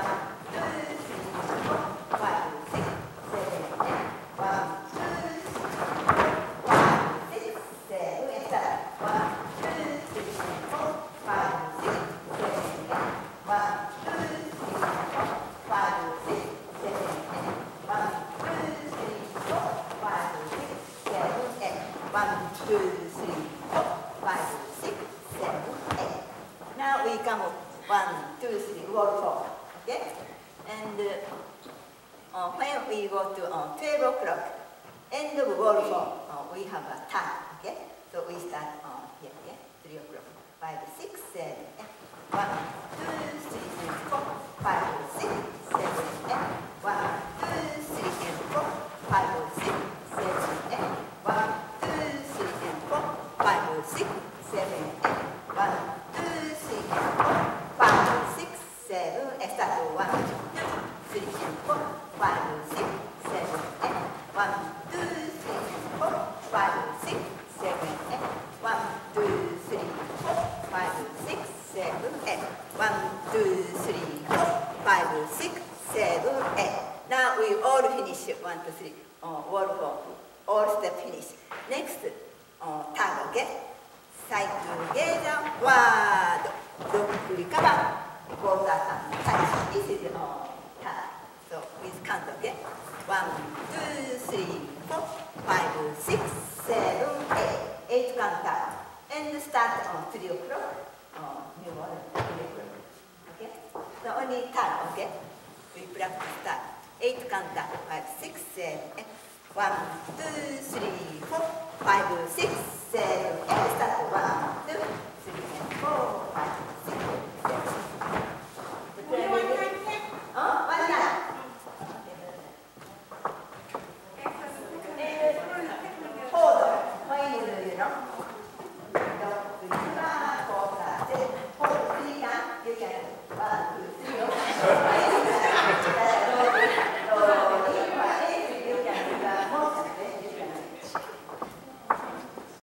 Now we come 1, 2, 3, wall 4. Okay? And when we go to 12 o'clock, end of wall 4, we have a time. Okay? So we start here. Okay? 3 o'clock. 5, 6, 7, 8. 1, 2, 3, 4, 5, 6, 7, 8. 1, 2, 3, 4, 5, 6, 7, 8. 1, 2, 3, 4, 5, 6, 7, 8. 1, 2, 3, 4, 5, 6, 7, 8. Start 1, 2, 3, 4, 5, 6, 7, 8. 1, 2, 3, 4, 5, 6, 7, 8. 1, 2, 3, 4, 5, 6, 7, 8. 1, 2, 3, 4, 5, 6, 7, 8. Now we all finish 1, 2, 3. Wall 4. All step finish. Next, tag, okay? Side together, word. Lock, recover. Quarter turn, touch. This is tag. So with count, okay? 1, 2, 3, 4, 5, 6, 7, 8. 8 counter. And start on 3 o'clock. New one, 3 o'clock. Okay? So only tag, okay? We practice tag. 8 counter. 5, 6, 7, 8. 1, 2, 3, 4, 5, 6, 7, 8. Start 1, 2.